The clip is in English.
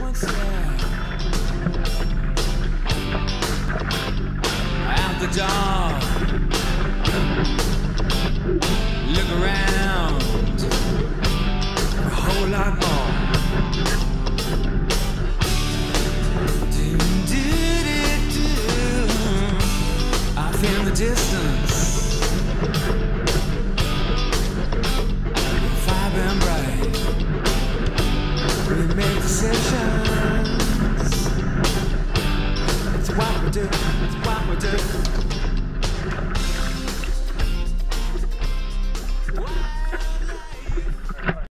what's there? Out the door, look around, a whole lot more. I feel the distance, vibrant bright. We make decisions.